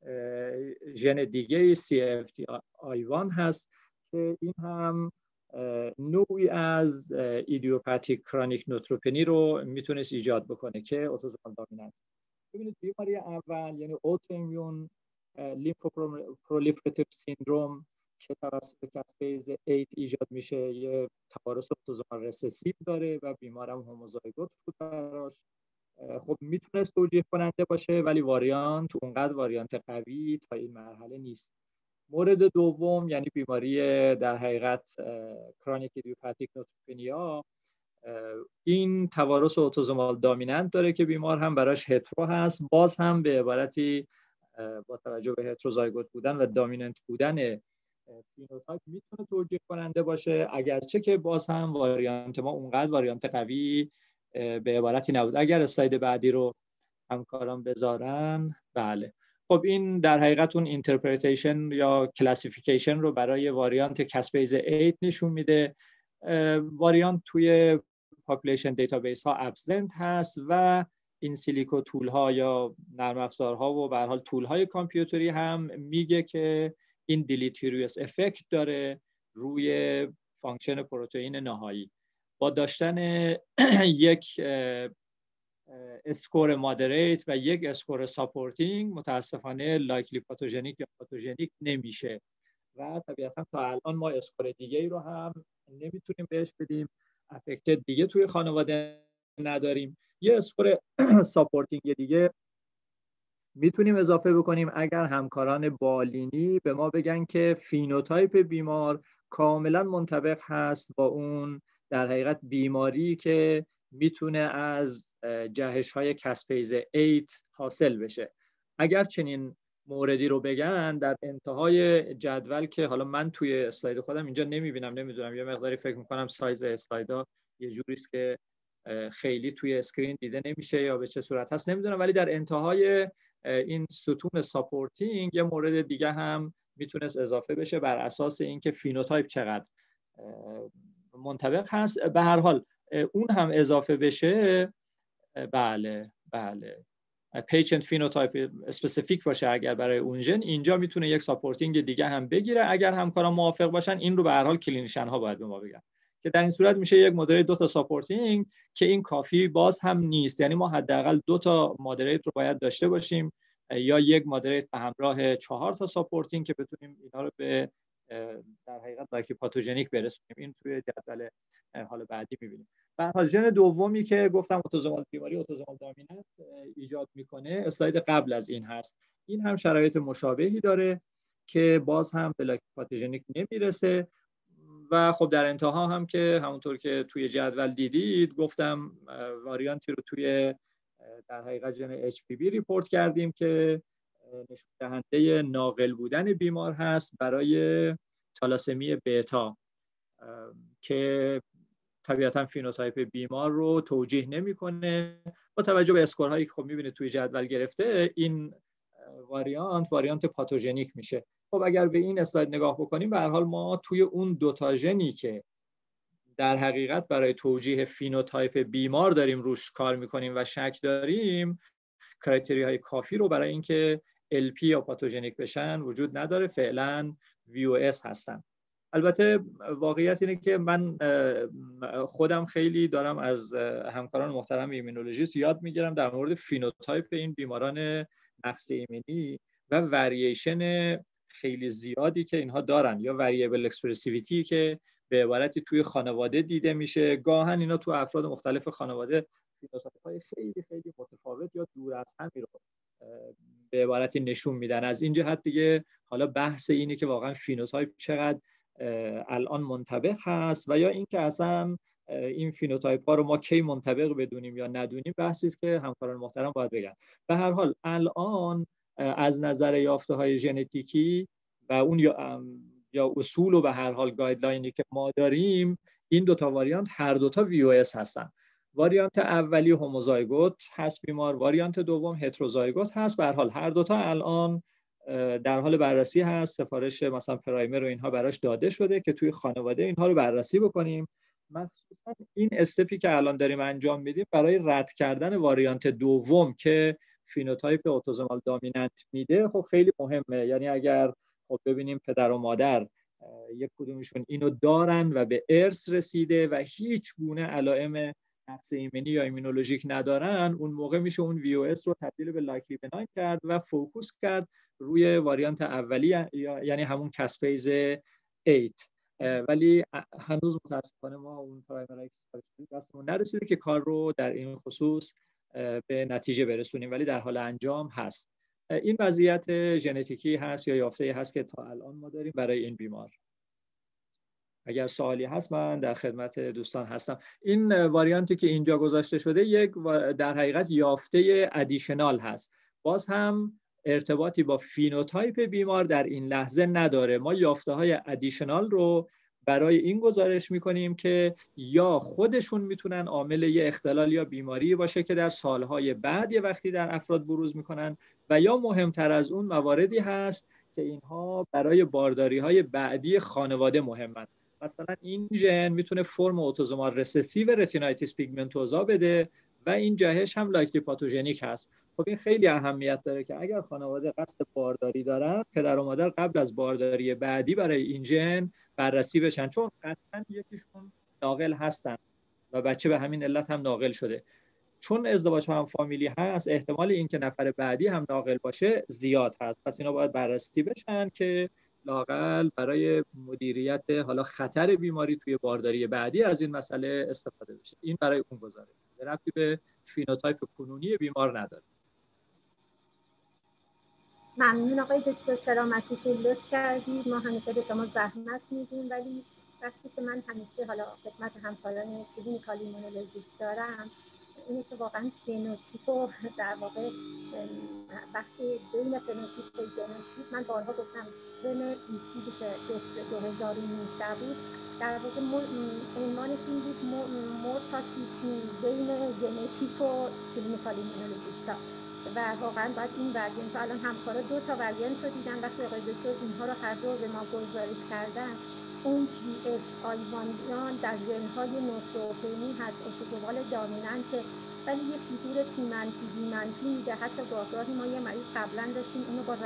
ژن دیگه CFTI1 هست که این هم نوعی از ایدیوپاتیک کرونیک نوتروپنی رو میتونست ایجاد بکنه که اتوزومال دامینانت. ببینید بیماری اول یعنی اوتوایمون لیمفوپرولیفراتیو سیندروم که توسط کاسپیز 8 ایجاد میشه، یه توارث اتوزومال رسسیو داره و بیمارم هوموزایگوت بود براش. خب میتونست توجیه کننده باشه ولی واریانت اونقدر واریانت قوی تا این مرحله نیست. مورد دوم یعنی بیماری در حقیقت کرونیک ایدیوپاتیک نوتروپنیا، این توارث اتوزومال دامیننت داره که بیمار هم براش هترو هست. باز هم به عبارتی با توجه به هتروزایگوت بودن و دامیننت بودن فینوتایپ میتونه توجیه کننده باشه، اگرچه که باز هم واریانت ما اونقدر واریانت قوی به عبارتی نبود. اگر اسلاید بعدی رو همکاران بذارن. بله، خب این در حقیقت اون اینترپریتیشن یا کلاسیفیکیشن رو برای واریانت کاسپیز 8 نشون میده. واریانت توی پاپولیشن دیتابیس ها ابسنت هست و این سیلیکو تول ها یا نرم افزارها و به هر حال تول های کامپیوتری هم میگه که این دیلیتریوس افکت داره روی فانکشن پروتئین نهایی. با داشتن یک اسکور مادریت و یک اسکور ساپورتینگ متاسفانه لایکلی پاتوژنیک یا پاتوژنیک نمیشه و طبیعتا تا الان ما اسکور دیگه ای رو هم نمیتونیم بهش بدیم. افکت دیگه توی خانواده نداریم. یه اسکور ساپورتینگ دیگه میتونیم اضافه بکنیم اگر همکاران بالینی به ما بگن که فینوتایپ بیمار کاملا منطبق هست با اون در حقیقت بیماری که میتونه از جهش‌های کاسپیز 8 حاصل بشه. اگر چنین موردی رو بگن در انتهای جدول که حالا من توی اسلاید خودم اینجا نمیبینم، نمیدونم یه مقداری فکر میکنم سایز اسلایدها یه جوریست که خیلی توی اسکرین دیده نمیشه یا به چه صورت هست نمیدونم، ولی در انتهای این ستون ساپورتینگ یه مورد دیگه هم میتونست اضافه بشه بر اساس اینکه فینوتایپ چقدر منطبق هست. به هر حال اون هم اضافه بشه. بله پیشنت فینوتایپ اسپسیفیک باشه اگر برای اون ژن، اینجا میتونه یک ساپورتینگ دیگه هم بگیره اگر همکاران موافق باشن. این رو به هر حال کلینیشن ها باید به ما بگن که در این صورت میشه یک مودریت 2 تا ساپورتینگ که این کافی باز هم نیست. یعنی ما حداقل 2 تا مودریت رو باید داشته باشیم یا یک مودریت به همراه 4 تا ساپورتینگ که بتونیم اینا رو به در حقیقت لایکی پاتوژنیک برسونیم. این توی جدول حال بعدی می‌بینیم. به هر حال ژن دومی که گفتم اتوزومال بیماری اتوزومال دامیننت ایجاد میکنه اسلاید قبل از این هست. این هم شرایط مشابهی داره که باز هم به لایکی پاتوژنیک نمیرسه و خب در انتها هم که همونطور که توی جدول دیدید گفتم واریانتی رو توی در حقیقت ژن HPV ریپورت کردیم که نشون دهنده ناقل بودن بیمار هست برای تالاسمی بتا که طبیعتا فینوتایپ بیمار رو توجیه نمیکنه. با توجه به اسکورهایی که خب میبینید توی جدول گرفته این واریانت پاتوژنیک میشه. خب اگر به این اسلاید نگاه بکنیم به هر حال ما توی اون 2 تا ژنی که در حقیقت برای توجیه فینوتایپ بیمار داریم روش کار میکنیم و شک داریم، کرایتریاهای کافی رو برای اینکه LP یا پاتوژنیک بشن وجود نداره. فعلا VOS هستن. البته واقعیت اینه که من خودم خیلی دارم از همکاران محترم ایمونولوژیست یاد میگیرم در مورد فینوتایپ این بیماران نقص ایمنی و ورییشن خیلی زیادی که اینها دارن یا وریبل اکسپرسیویتی که به عبارتی توی خانواده دیده میشه. گاهن اینا تو افراد مختلف خانواده فینوتایپ‌های خیلی خیلی متفاوت یا دور از هم رو به عبارتی نشون میدن. از این جهت دیگه حالا بحث اینه که واقعا فینوتایپ چقدر الان منطبق هست و یا اینکه اصلا این فینوتایپ ها رو ما کی منطبق بدونیم یا ندونیم بحثی است که همکاران محترم باید بگن. به هر حال الان از نظر یافته های ژنتیکی و اون یا اصول و به هر حال گایدلاینی که ما داریم این 2 تا واریانت هر 2 تا VOS هستن. واریانت اولی هوموزایگوت هست بیمار، واریانت دوم هتروزایگوت هست. به هر حال هر 2 تا الان در حال بررسی هست. سفارش مثلا پرایمر رو اینها براش داده شده که توی خانواده اینها رو بررسی بکنیم. مخصوصا این استپی که الان داریم انجام میدیم برای رد کردن واریانت دوم که فینوتایپ اتوزومال دامیننت میده خب خیلی مهمه. یعنی اگر خب ببینیم پدر و مادر یک کدومشون اینو دارن و به ارث رسیده و هیچ گونه علائم نقص ایمنی یا ایمونولوژیک ندارن، اون موقع میشه اون VOS رو تبدیل به لایکلی بناین کرد و فوکوس کرد روی واریانت اولی یعنی همون کاسپیز 8. ولی هنوز متاسفانه ما اون پرایمری دستمون نرسیده که کار رو در این خصوص به نتیجه برسونیم، ولی در حال انجام هست. این وضعیت ژنتیکی هست یا یافته‌ای هست که تا الان ما داریم برای این بیمار. اگر سوالی هست من در خدمت دوستان هستم. این واریانتی که اینجا گذاشته شده یک در حقیقت یافته ادیشنال هست. باز هم ارتباطی با فینوتایپ بیمار در این لحظه نداره. ما یافته های ادیشنال رو برای این گزارش میکنیم که یا خودشون میتونن عامل یه اختلال یا بیماری باشه که در سالهای بعد یه وقتی در افراد بروز میکنن، و یا مهمتر از اون مواردی هست که اینها برای بارداری های بعدی خانواده مهمن. مثلا این ژن میتونه فرم اتوزومال رسسیو رتینایتیس پیگمنتوزا بده و این جهش هم لایکلی پاتوژنیک هست. خب این خیلی اهمیت داره که اگر خانواده قصد بارداری دارن، پدر و مادر قبل از بارداری بعدی برای این ژن بررسی بشن، چون قطعا یکیشون ناقل هستن و بچه به همین علت هم ناقل شده. چون ازدواج هم فامیلی هست، احتمال این که نفر بعدی هم ناقل باشه زیاد هست. پس اینا باید بررسی بشن که لااقل برای مدیریت حالا خطر بیماری توی بارداری بعدی از این مسئله استفاده بشه. این برای اون گزارش شده، ربطی به فینوتایپ کنونی بیمار نداره. ممنون آقای دکتر کرامتی که لطف کردید. ما همیشه به شما زحمت میدیم، ولی بحثی که من همیشه حالا خدمت همکاران کلینیکال ایمونولوژیست دارم اینه که واقعا فنوتیپ و در واقع بحث بین فنوتیپ و ژنوتیپ، من بارها گفتم ترم پیسیدی که 2019 بود در واقع عنوانش این بود مرتبط بین ژنتیک و کلینیکال ایمونولوژیستا، و واقعا باید این وریانت الان همکارا 2 تا وریانت رو دیدن. وقتی آقای دکتر اینها رو هر دو به ما گزارش کردن، اون جی اف آی وان در ژن‌های نوتروپنی هست، اتوزومال دامینانت، ولی یه فیگور تی منفی بی منفی میده. حتی گاهی ما یه مریض قبلا داشتیم اونو با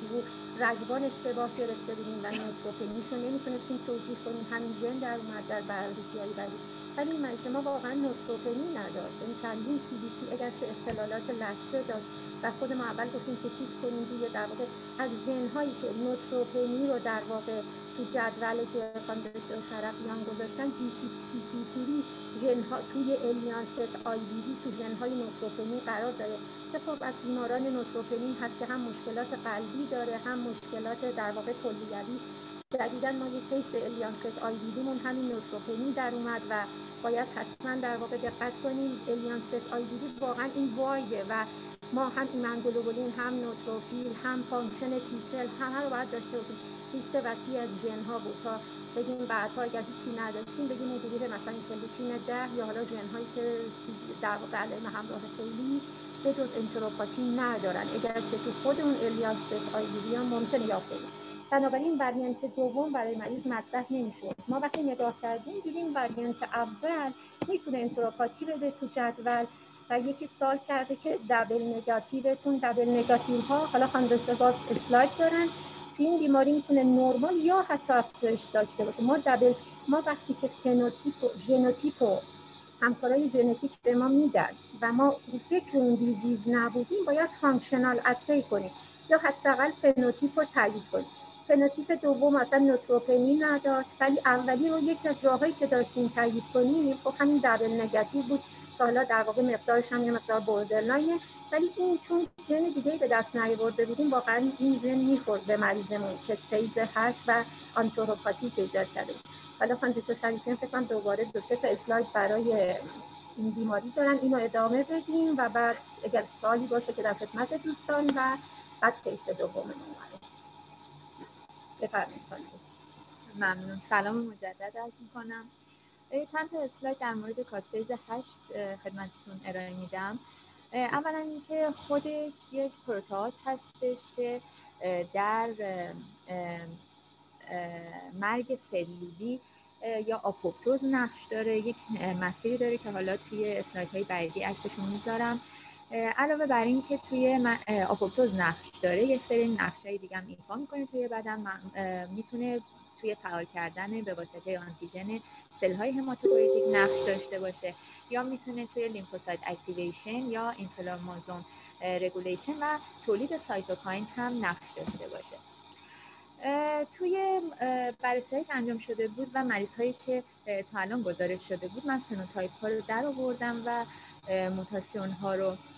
رگبان اشتباه گرفته بودیم و نوتروپنیشو نمیتونستیم توجیه کنیم، همین ژن در اومد در بررسی‌های بعدی. ولی این مریض ما واقعا نوتروپنی نداشت، این چندین سی بی سی اگرچه اختلالات لثه داشت و خود ما اول گفتیم فوکوس کنیم روی در واقع از ژن‌هایی که نوتروپنی رو در واقع تو جدولی که خانم دکتر شرفیان گذاشتن G6PC3 ژن‌ها توی الیانست آی بی دی تو ژن‌های نوتروپنی قرار داره که خب از بیماران نوتروپنی هست که هم مشکلات قلبی داره هم مشکلات در واقع کلیوی. جدیداً ما یک کیس الیانست آی بی دیمون همین نوتروپنی در اومد و باید حتما در واقع دقت کنیم. الیانست آی بی دی واقعا این وایده و ما هم ایمنگلوبولین هم نوتروفیل هم فانکشن تی سل همه رو باید داشته باشیم. لیست وسیع از ژن‌ها بود تا بگیم بعدها اگر هیچی نداشتیم بگیم اون گروه مثلا اینترلوکین 10 یا حالا ژن‌هایی که در واقع علائم همراه خیلی به جز انتروپاتی ندارن، اگرچه تو خود اون الیانست آی بی دی هم ممکنه یافته بشه. بنابراین وریانت دوم برای مریض مطرح نمی‌شد. ما وقتی نگاه کردیم دیدیم وریانت اول میتونه انتروپاتی بده تو جدول و یکی سوال کرده که دبل نگاتیوتون، دبل نگاتیو ها حالا خانم دکتر باز اسلاید دارن، تو این بیماری میتونه نرمال یا حتی افزایش داشته باشه. ما وقتی که فنوتیپ و ژنوتیپ و همکارای ژنتیک به ما میدن و ما فکر اون دیزیز نبودیم، باید فانکشنال اسی کنیم یا حداقل فنوتیپ رو تایید کنیم. فنوتیپ دوم مثلا نوتروپنی نداشت، ولی اولی رو یکی از راهایی که داشتیم تایید کنیم خب همین دبل نگاتیو بود که حالا در واقع مقدارش هم یه مقدار بوردرلاینه، ولی این چون ژن دیگه به دست نیاورده بودیم واقعا این ژن میخورد به مریضمون که اسپیز 8 و آنتروپاتیک ایجاد کرده. حالا خانم دکتر شریفیان فکر کنم دوباره 2-3 تا اسلاید برای این بیماری دارن، اینو ادامه بدیم و بعد اگر سوالی باشه که در خدمت دوستان و بعد کیس دوممون رو بفرمایید. ممنون. سلام مجدد عرض می‌کنم. چند تا اسلاید در مورد کاسکیز 8 خدمتتون ارائه میدم. اولا اینکه خودش یک پروتئاز هستش که در مرگ سلولی یا آپوپتوز نقش داره، یک مسیری داره که حالا توی اسلایدهای بعدی عکسشون میذارم. علاوه بر این که توی آپوپتوز نقش داره، یه سری نقشای دیگه هم ایفا میکنه توی بدن. میتونه توی فعال کردن به واسطه آنتیژن سل‌های هماتوپویتیک نقش داشته باشه، یا میتونه توی لیمفوسایت اکتیویشن یا اینفلاماسیون رگولیشن و تولید سایتوکاین هم نقش داشته باشه. توی بررسی‌هایی که انجام شده بود و مریض‌هایی که تا الان گزارش شده بود، من فنوتایپ ها رو در آوردم و موتاسیون ها رو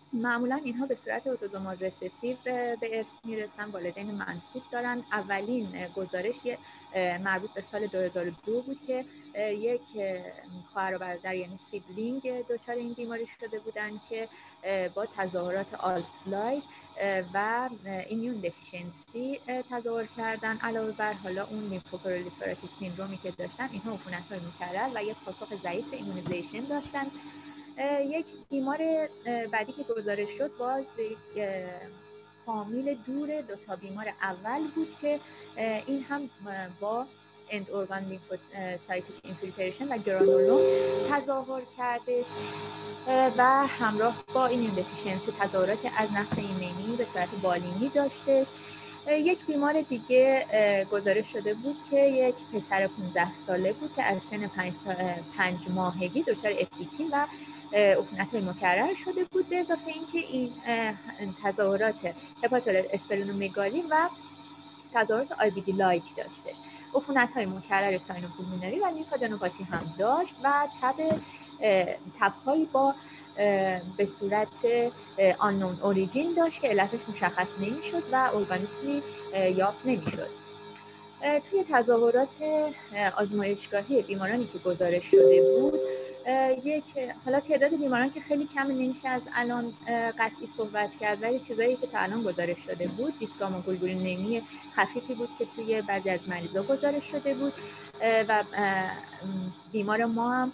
معمولا اینها به صورت اتوزومال رسسیو به ارث میرسن، والدین منسوب دارن. اولین گزارش مربوط به سال 2002 بود که یک خواهر و برادر یعنی سیبلینگ دچار این بیماری شده بودن که با تظاهرات آلپسلاید و ایمیون دفیشنسی تظاهر کردن. علاوه بر حالا اون لیمفوپرولیفراتیو سیندرومی که داشتن، اینها عفونت‌های مکرر و یک پاسخ ضعیف به ایمونیزیشن داشتن. یک بیمار بعدی که گزارش شد باز فامیل دور دوتا بیمار اول بود که این هم با اند ارگان لیمفوسایتیک اینفیلتریشن و گرانولوم تظاهر کردش و همراه با ایمیون دفیشنسی تظاهرات از نقص ایمنی به صورت بالینی داشتش. یک بیمار دیگه گزارش شده بود که یک پسر 15 ساله بود که از سن 5 ماهگی دچار FDT و عفونت‌های مکرر شده بود، به اضافه اینکه این تظاهرات هپاتواسپلنومگالی و تظاهرات IBD لایک داشتش. عفونت‌های مکرر ساینوپولمونری و لیمفادنوپاتی هم داشت و تب‌هایی با به صورت آنون اوریجین داشت که علتش مشخص نمی‌شد و ارگانیسمی یافت نمی‌شد. توی تظاهرات آزمایشگاهی بیمارانی که گزارش شده بود، حالا تعداد بیماران که خیلی کم نمیشه از الان قطعی صحبت کرد، ولی چیزایی که تا الان گزارش شده بود دیسکاما گلبولینمی خفیفی بود که توی بعضی از مریضا گزارش شده بود و بیمار ما هم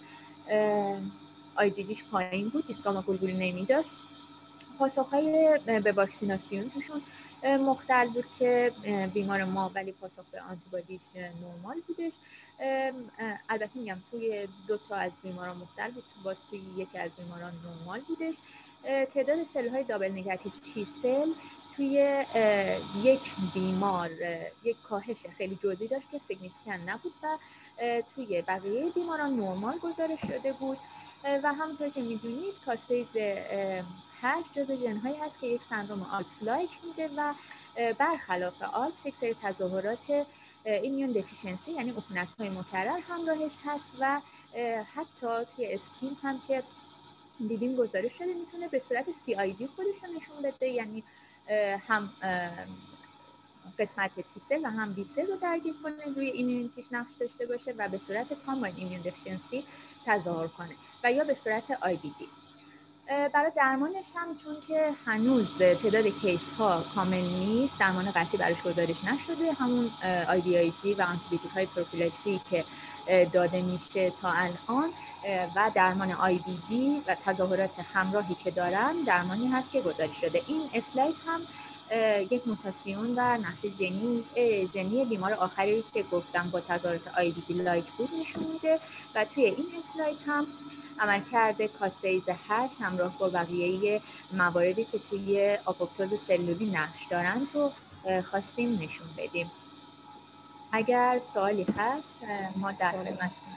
IgGش پایین بود، دیسکاما گلبولینمی داشت. پاسخ‌های به واکسیناسیون توشون مختل بود که بیمار ما ولی پاسخ به آنتیبادیش نرمال بودش. البته میگم توی 2 تا از بیماران مختل بود، باز توی یکی از بیماران نرمال بودش. تعداد سل‌های دابل نگاتیو تی سل توی یک بیمار یک کاهش خیلی جزئی داشت که سیگنیفیکانت نبود و توی بقیه بیماران نرمال گزارش شده بود. و همونطور که میدونید کاسپیز 8 جزء ژن‌هایی هست که یک سندروم آلپس لایک میده و برخلاف آلپس یک سری تظاهرات ایمیون دفیشنسی یعنی عفونت‌های مکرر همراهش هست و حتی توی استیم هم که دیدیم گزارش شده میتونه به صورت CID خودش رو نشون بده، یعنی هم قسمت تی-سل و هم بی-سل رو درگیر کنه، روی ایمیونیتیش نقش داشته باشه و به صورت کامباین ایمیون دفیشنسی تظاهر کنه و یا به صورت IBD. برای درمانش هم چون که هنوز تعداد کیس ها کامل نیست، درمان قطعی براش گزارش نشده، همون IVIG و آنتیبیوتیک های پروفیلاکسی که داده میشه تا الان و درمان IBD و تظاهرات همراهی که دارن درمانی هست که گزارش شده. این اسلاید هم یک موتاسیون و نقش ژنی بیمار آخری که گفتم با تظاهرات IBD لایک بود نشون میده و توی این اسلاید هم عملکرد کاسپیز 8 همراه با بقیه مواردی که توی آپوپتوز سلولی نقش دارن رو خواستیم نشون بدیم. اگر سوالی هست ما در خدمتتون هستیم.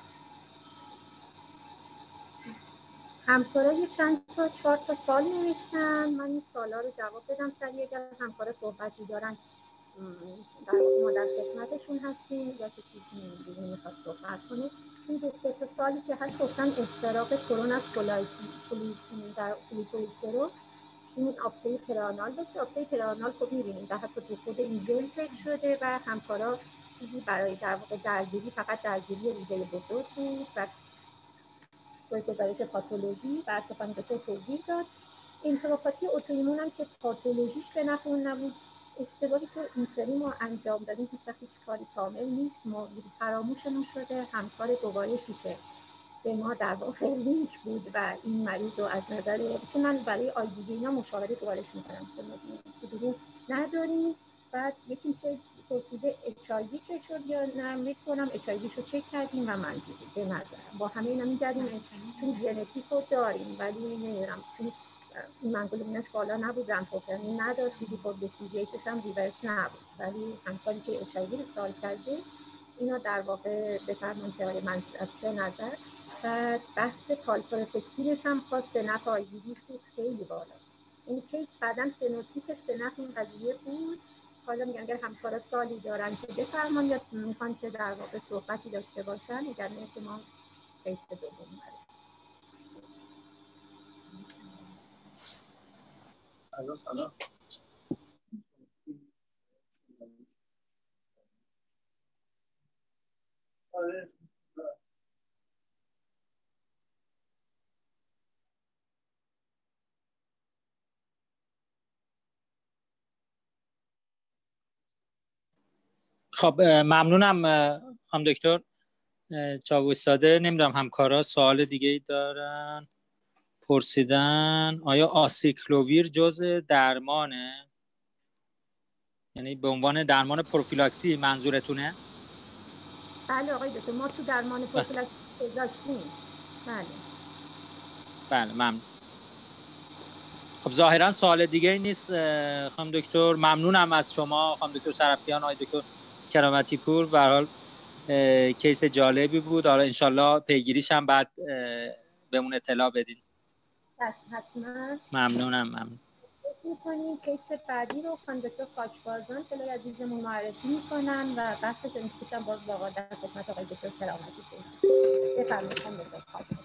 همکارا یه چند تا 4 تا سال نوشتن، من این سوالا رو جواب بدم سریع. اگر همکارا صحبتی دارن در واقع ما در خدمتشون هستیم یا کسی دیگه میخواد صحبت کنه. این 2 تا سالی که هست گفتن اختراق کرون از در کولیتوسرو این آبسه پرانال باشه. آبسه پرانال خب می‌بینیم در حتی تو خود این ژل ذکر شده و همکارا چیزی برای در واقع درگیری فقط درگیری روده بزرگ بود و گزارش پاتولوژی و ارتفاع به توضیح داد. انتروپاتی اتوایمون هم که پاتولوژیش به نفع نبود، اشتباهی که این سری ما انجام دادیم هیچ کاری کامل نیست، ما فراموشمون شده. همکار گوارشی که به ما در واقع لینک بود و این مریض رو از نظر که من برای آیدیدی اینا مشاوره گوارش میکنم که دیگه نداریم. بعد یکی چه پرسیده HIV چک شد یا نه، میکنم HIV رو چک کردیم و من دیدیم به نظر با همه اینا میگردیم چون ژنتیک رو داریم ولی نمیدونم چون این منگولینش بالا نبود، رنفوپرنی نداشت، CD خود به CD8 هم ریورس نبود، ولی همکاری که HIV رو سال کرده اینا در واقع بفرمون که من از چه نظر. و بحث کالپروتکتینش هم خواست به نفع آیدیدیش بود خیلی بالا. این کیس بعداً فنوتیپش به نفع این قضیه بود. حالا میگن اگر همکارا سالی دارن که بفرمان یا میخوان که در واقع صحبتی داشته باشن، اگر نه که ما کیس دوم بریم. سلام. خب ممنونم خانم دکتر چاوشزاده. نمیدونم همکارا سوال دیگه ای دارن پرسیدن. آیا آسیکلوویر جزء درمانه؟ یعنی به عنوان درمان پروفیلاکسی منظورتونه؟ بله آقای دکتر، ما تو درمان پروفیلاکسی گذاشتیم. بله ممنون. خب ظاهرا سوال دیگه ای نیست خانم دکتر. ممنونم از شما خانم دکتر شرفیان، آقای دکتر کرامتی پور. به هر حال کیس جالبی بود. حالا انشالله پیگیریش هم بعد بهمون اطلاع بدین. حتما. ممنونم. می‌کنیم کیس بعدی رو خانم دکتر خاکبازان پلوی عزیزمون معرفی می‌کنن و بحثش رو می‌کشم باز با در خدمت آقای دکتر کرامتی پور. بفرمایید خانم دکتر.